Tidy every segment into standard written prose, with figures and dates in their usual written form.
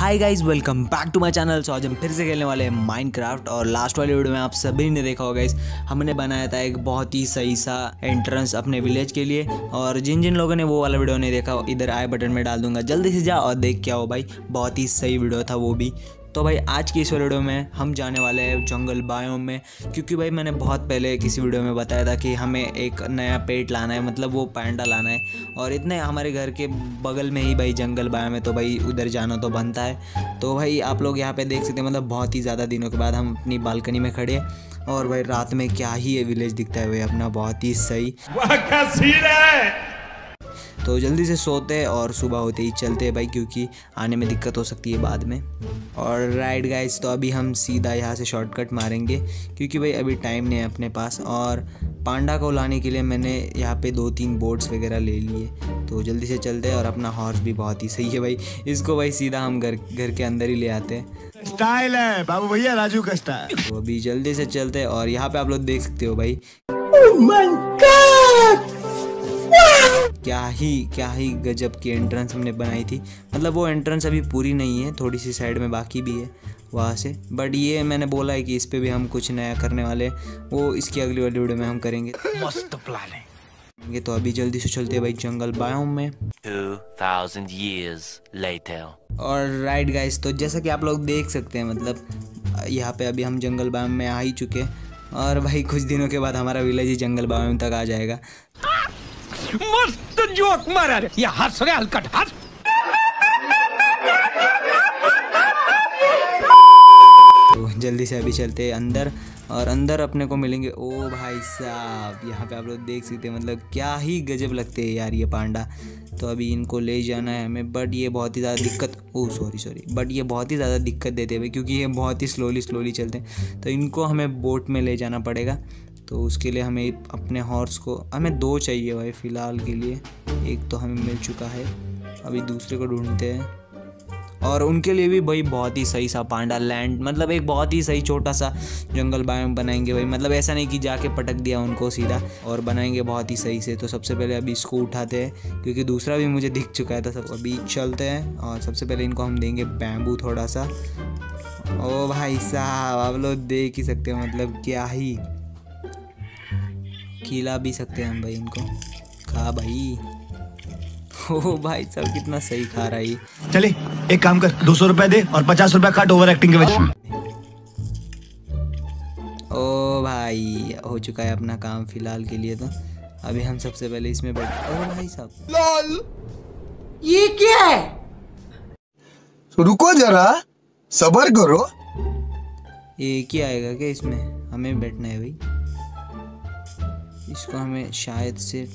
Hi guys, welcome back to my channel. So आज हम फिर से खेलने वाले हैं माइनक्राफ्ट। और लास्ट वाली वीडियो में आप सभी ने देखा होगा गाइस, हमने बनाया था एक बहुत ही सही सा एंट्रेंस अपने विलेज के लिए। और जिन जिन लोगों ने वो वाला वीडियो नहीं देखा, इधर आई बटन में डाल दूंगा, जल्दी से जाओ और देख के आओ भाई, बहुत ही सही वीडियो था वो भी। तो भाई आज की इस वीडियो में हम जाने वाले हैं जंगल बायोम में, क्योंकि भाई मैंने बहुत पहले किसी वीडियो में बताया था कि हमें एक नया पेट लाना है, मतलब वो पैंडा लाना है। और इतने हमारे घर के बगल में ही भाई जंगल बायोम है, तो भाई उधर जाना तो बनता है। तो भाई आप लोग यहाँ पे देख सकते हैं, मतलब बहुत ही ज़्यादा दिनों के बाद हम अपनी बालकनी में खड़े हैं। और भाई रात में क्या ही ये विलेज दिखता है भाई अपना, बहुत ही सही। तो जल्दी से सोते हैं और सुबह होते ही चलते हैं भाई, क्योंकि आने में दिक्कत हो सकती है बाद में। और राइट गाइस, तो अभी हम सीधा यहाँ से शॉर्टकट मारेंगे, क्योंकि भाई अभी टाइम नहीं है अपने पास। और पांडा को लाने के लिए मैंने यहाँ पे 2-3 बोट्स वगैरह ले लिए। तो जल्दी से चलते हैं। और अपना हॉर्स भी बहुत ही सही है भाई, इसको भाई सीधा हम घर के अंदर ही ले आते हैं। स्टाइल है बाबू भैया, राजू का स्टाइल। तो अभी जल्दी से चलते हैं। और यहाँ पे आप लोग देख सकते हो भाई, क्या ही गजब की एंट्रेंस हमने बनाई थी। मतलब वो एंट्रेंस अभी पूरी नहीं है, थोड़ी सी साइड में बाकी भी है वहाँ से। बट ये मैंने बोला है कि इस पे भी हम कुछ नया करने वाले हैं, वो इसकी अगली वाली वीडियो में हम करेंगे। मस्त प्लान है। तो अभी जल्दी से चलते हैं भाई जंगल बायोम में। 2000 years later। और राइट गाइस, तो जैसा कि आप लोग देख सकते हैं, मतलब यहाँ पे अभी हम जंगल बायोम में आ ही चुके हैं। और भाई कुछ दिनों के बाद हमारा विलेज ही जंगल बायोम तक आ जाएगा। मस्त जोक मारा रे, या हंस रे हलकट हंस। तो जल्दी से अभी चलते हैं अंदर। और अंदर अपने को मिलेंगे, ओ भाई साहब यहाँ पे आप लोग देख सकते हैं, मतलब क्या ही गजब लगते हैं यार ये पांडा। तो अभी इनको ले जाना है हमें, बट ये बहुत ही ज़्यादा दिक्कत, ओ सॉरी बट ये बहुत ही ज़्यादा दिक्कत देते हैं भाई, क्योंकि ये बहुत ही स्लोली चलते हैं। तो इनको हमें बोट में ले जाना पड़ेगा। तो उसके लिए हमें अपने हॉर्स को, हमें 2 चाहिए भाई फ़िलहाल के लिए। एक तो हमें मिल चुका है, अभी दूसरे को ढूंढते हैं। और उनके लिए भी भाई बहुत ही सही सा पांडा लैंड, मतलब एक बहुत ही सही छोटा सा जंगल बायोम बनाएंगे भाई। मतलब ऐसा नहीं कि जाके पटक दिया उनको सीधा, और बनाएंगे बहुत ही सही से। तो सबसे पहले अभी इसको उठाते हैं, क्योंकि दूसरा भी मुझे दिख चुका है। तो सब अभी चलते हैं। और सबसे पहले इनको हम देंगे बैम्बू थोड़ा सा। ओ भाई साहब आप लोग देख ही सकते हो, मतलब क्या ही खिला भी सकते हैं हम भाई इनको। खा भाई, ओ भाई साहब कितना सही खा रहा है। चले एक काम कर, 200 रुपए दे और 50 रुपए काट ओवर एक्टिंग के वजह। ओ भाई हो चुका है अपना काम फिलहाल के लिए। तो अभी हम सबसे पहले इसमें बैठ, ओ भाई साहब लॉल ये क्या है? रुको जरा, सब्र करो। एक ही आएगा क्या इसमें? हमें बैठना है भाई, इसको हमें शायद से।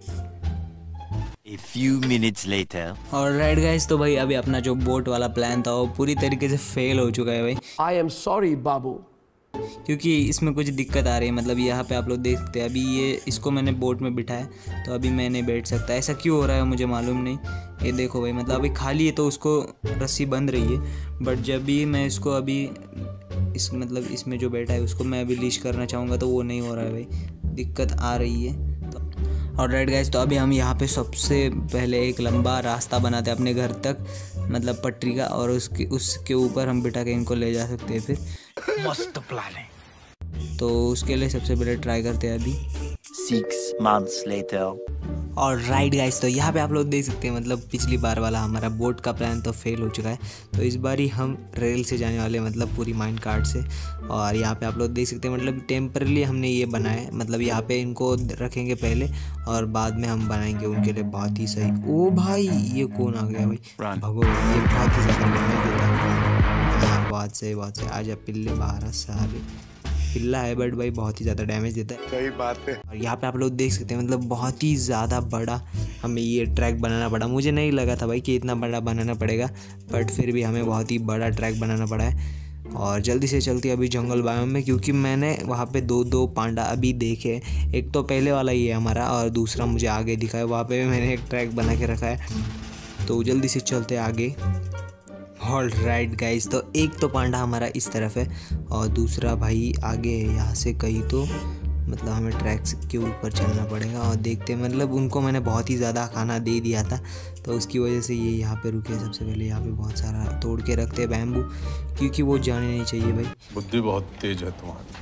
A few minutes later। और राइट गाइस, तो भाई अभी अपना जो बोट वाला प्लान था वो पूरी तरीके से फेल हो चुका है भाई। I am sorry बाबू, क्योंकि इसमें कुछ दिक्कत आ रही है। मतलब यहाँ पे आप लोग देख सकते हैं, अभी ये इसको मैंने बोट में बिठाया, तो अभी मैं नहीं बैठ सकता। ऐसा क्यों हो रहा है मुझे मालूम नहीं। ये देखो भाई, मतलब अभी खाली है तो उसको रस्सी बंध रही है, बट जब भी मैं इसको अभी मतलब इसमें जो बैठा है उसको मैं अभी लीश करना चाहूँगा तो वो नहीं हो रहा है भाई, दिक्कत आ रही है। और राइट गाइस, तो अभी हम यहाँ पे सबसे पहले एक लंबा रास्ता बनाते हैं अपने घर तक, मतलब पटरी का। और उसके ऊपर हम बिठा के इनको ले जा सकते हैं फिर। मस्त प्लान है। तो उसके लिए सबसे पहले ट्राई करते हैं अभी। 6 months later। और राइट गाइस, तो यहाँ पे आप लोग देख सकते हैं, मतलब पिछली बार वाला हमारा बोट का प्लान तो फेल हो चुका है। तो इस बार ही हम रेल से जाने वाले हैं, मतलब पूरी माइन कार्ट से। और यहाँ पे आप लोग देख सकते हैं, मतलब टेम्परली हमने ये बनाया है, मतलब यहाँ पे इनको रखेंगे पहले और बाद में हम बनाएंगे उनके लिए बहुत ही सही। ओ भाई ये कौन आ गया भाई, भगो, ये बहुत ही ज़्यादा बहुत सही। आजा पिल्ले बाहर, सारे पिल्ला है बट भाई बहुत ही ज़्यादा डैमेज देता है। सही बात है। और यहाँ पे आप लोग देख सकते हैं, मतलब बहुत ही ज़्यादा बड़ा हमें ये ट्रैक बनाना पड़ा। मुझे नहीं लगा था भाई कि इतना बड़ा बनाना पड़ेगा, बट फिर भी हमें बहुत ही बड़ा ट्रैक बनाना पड़ा है। और जल्दी से चलती है अभी जंगल बायोम में, क्योंकि मैंने वहाँ पे 2 पांडा अभी देखे। एक तो पहले वाला ही है हमारा, और दूसरा मुझे आगे दिखा है, वहाँ पे भी मैंने एक ट्रैक बना के रखा है। तो जल्दी से चलते आगे। ऑल राइट गाइज, तो एक तो पांडा हमारा इस तरफ है और दूसरा भाई आगे है यहाँ से कहीं तो, मतलब हमें ट्रैक्स के ऊपर चलना पड़ेगा। और देखते मतलब उनको मैंने बहुत ही ज़्यादा खाना दे दिया था, तो उसकी वजह से ये यहाँ पे रुके। सबसे पहले यहाँ पे बहुत सारा तोड़ के रखते हैं बैम्बू, क्योंकि वो जाने नहीं चाहिए भाई। बुद्धि बहुत तेज है तुम्हारी।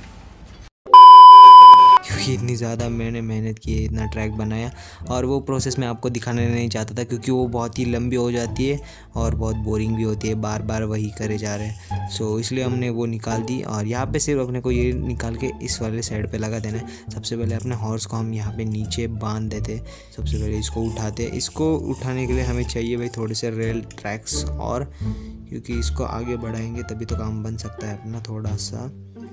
क्योंकि इतनी ज़्यादा मैंने मेहनत की है, इतना ट्रैक बनाया, और वो प्रोसेस मैं आपको दिखाने नहीं चाहता था क्योंकि वो बहुत ही लंबी हो जाती है और बहुत बोरिंग भी होती है, बार बार वही करे जा रहे हैं। सो इसलिए हमने वो निकाल दी। और यहाँ पे सिर्फ अपने को ये निकाल के इस वाले साइड पे लगा देना है। सबसे पहले अपने हॉर्स को हम यहाँ पे नीचे बांध देते। सबसे पहले इसको उठाते। इसको उठाने के लिए हमें चाहिए भाई थोड़े से रेल ट्रैक्स, और क्योंकि इसको आगे बढ़ाएंगे तभी तो काम बन सकता है अपना थोड़ा सा।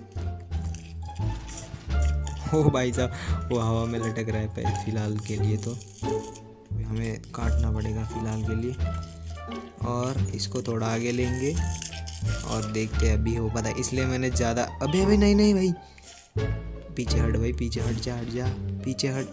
ओ भाई साहब, वो हवा में लटक रहा है फ़िलहाल के लिए, तो हमें काटना पड़ेगा फ़िलहाल के लिए। और इसको थोड़ा आगे लेंगे और देखते हैं अभी हो पाता है, इसलिए मैंने ज़्यादा। अबे अबे नहीं नहीं भाई, पीछे हट भाई, पीछे हट जा पीछे हट।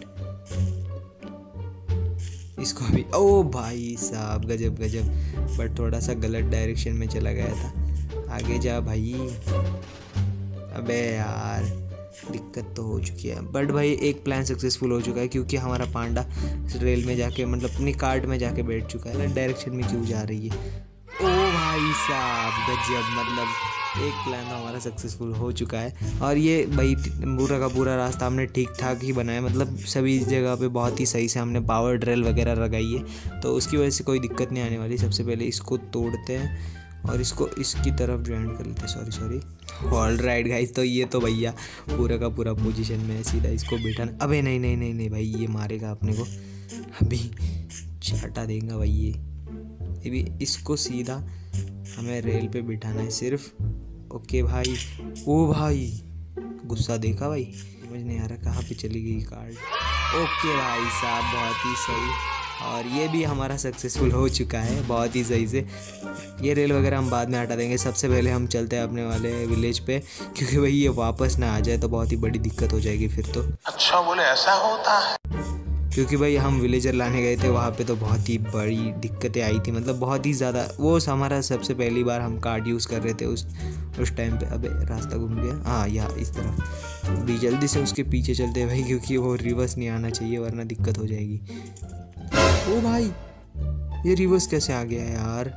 इसको अभी, ओ भाई साहब गजब गजब, बट थोड़ा सा गलत डायरेक्शन में चला गया था। आगे जा भाई। अबे यार दिक्कत तो हो चुकी है, बट भाई एक प्लान सक्सेसफुल हो चुका है क्योंकि हमारा पांडा रेल में जाके मतलब अपनी कार्ट में जाके बैठ चुका है। डायरेक्शन में क्यों जा रही है? ओ भाई साहब गजब, मतलब एक प्लान हमारा सक्सेसफुल हो चुका है। और ये भाई पूरा का पूरा रास्ता हमने ठीक ठाक ही बनाया, मतलब सभी जगह पे बहुत ही सही से हमने पावर ड्रिल वगैरह लगाई है, तो उसकी वजह से कोई दिक्कत नहीं आने वाली। सबसे पहले इसको तोड़ते हैं और इसको इसकी तरफ ज्वाइन कर लेते हैं। सॉरी ऑल राइट गाइस, तो ये तो भैया पूरा का पूरा पोजीशन में है, सीधा इसको बैठाना। अबे नहीं नहीं नहीं नहीं भाई, ये मारेगा अपने को, अभी चाटा देगा भाई ये। अभी इसको सीधा हमें रेल पे बिठाना है सिर्फ। ओके भाई। ओ भाई गुस्सा देखा भाई, समझ नहीं आ रहा कहाँ पे चली गई कार्ड। ओके भाई साहब बहुत ही सही, और ये भी हमारा सक्सेसफुल हो चुका है बहुत ही सही से। ये रेल वगैरह हम बाद में हटा देंगे। सबसे पहले हम चलते हैं अपने वाले विलेज पे, क्योंकि भाई ये वापस ना आ जाए तो बहुत ही बड़ी दिक्कत हो जाएगी फिर तो। अच्छा बोले ऐसा होता है, क्योंकि भाई हम विलेजर लाने गए थे वहाँ पे तो बहुत ही बड़ी दिक्कतें आई थी, मतलब बहुत ही ज़्यादा। वो हमारा सबसे पहली बार हम कार्ड यूज़ कर रहे थे उस टाइम पे। अबे रास्ता घूम गया, हाँ यहाँ इस तरफ भी। जल्दी से उसके पीछे चलते हैं भाई, क्योंकि वो रिवर्स नहीं आना चाहिए वरना दिक्कत हो जाएगी। ओ भाई ये रिवर्स कैसे आ गया यार?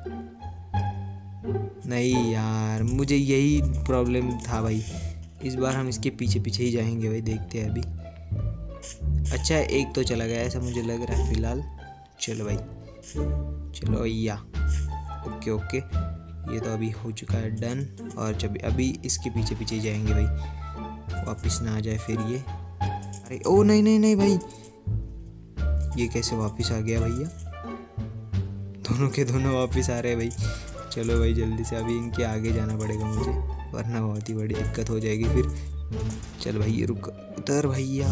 नहीं यार, मुझे यही प्रॉब्लम था भाई। इस बार हम इसके पीछे पीछे ही जाएंगे भाई, देखते हैं अभी। अच्छा एक तो चला गया ऐसा मुझे लग रहा है फ़िलहाल। चलो भाई चलो भैया। ओके ओके, ये तो अभी हो चुका है डन। और जब अभी इसके पीछे पीछे ही जाएंगे भाई, वापस ना आ जाए फिर ये। अरे ओ नहीं नहीं नहीं भाई, ये कैसे वापस आ गया भैया? दोनों के दोनों वापस आ रहे हैं भाई। चलो भाई जल्दी से अभी इनके आगे जाना पड़ेगा मुझे, वरना बहुत ही बड़ी दिक्कत हो जाएगी फिर। चल भाई ये रुक, उधर भैया,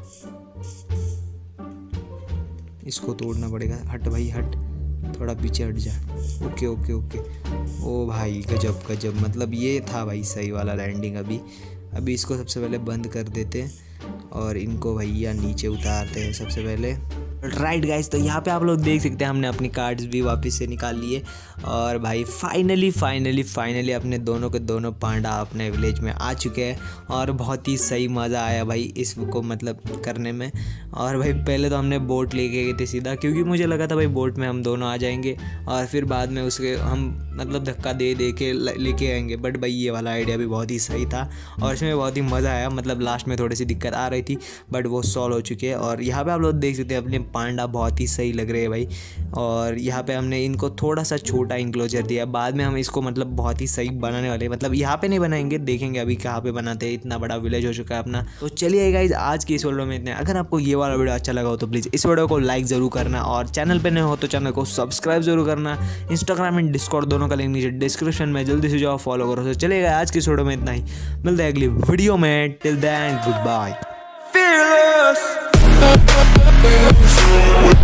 इसको तोड़ना पड़ेगा। हट भाई हट, थोड़ा पीछे हट जा। Okay okay okay. ओ भाई गजब गजब, मतलब ये था भाई सही वाला लैंडिंग। अभी इसको सबसे पहले बंद कर देते हैं और इनको भैया नीचे उतारते हैं सबसे पहले। राइट गाइस, तो यहाँ पे आप लोग देख सकते हैं हमने अपनी कार्ड्स भी वापस से निकाल लिए। और भाई फाइनली अपने दोनों के दोनों पांडा अपने विलेज में आ चुके हैं। और बहुत ही सही मज़ा आया भाई इसको मतलब करने में। और भाई पहले तो हमने बोट लेके गए थे सीधा, क्योंकि मुझे लगा था भाई बोट में हम दोनों आ जाएंगे और फिर बाद में उसके हम मतलब धक्का दे के लेके आएंगे। बट भाई ये वाला आइडिया भी बहुत ही सही था और इसमें बहुत ही मज़ा आया। मतलब लास्ट में थोड़ी सी दिक्कत आ रही थी बट वो सॉल्व हो चुकी है। और यहाँ पे आप लोग देख सकते हैं अपने पांडा बहुत ही सही लग रहे हैं भाई। और यहाँ पे हमने इनको थोड़ा सा छोटा इंक्लोजर दिया, बाद में हम इसको मतलब बहुत ही सही बनाने वाले हैं। मतलब यहाँ पे नहीं बनाएंगे, देखेंगे अभी कहाँ पे बनाते हैं। इतना बड़ा विलेज हो चुका है अपना। तो चलिए गाइज आज की इस वीडियो में इतने। अगर आपको ये वाला वीडियो अच्छा लगा हो तो प्लीज़ इस वीडियो को लाइक ज़रूर करना, और चैनल पर नए हो तो चैनल को सब्सक्राइब जरूर करना। इंस्टाग्राम एंड डिस्कॉर्ड दोनों का लिंक नीचे डिस्क्रिप्शन में, जल्दी से जाओ फॉलो करो। तो चलिएगा आज की इस वीडियो में इतना ही, मिलते हैं अगली वीडियो में। Till then goodbye.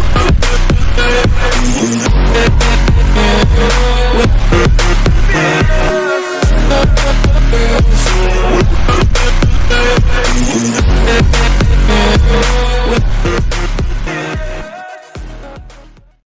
Fearless.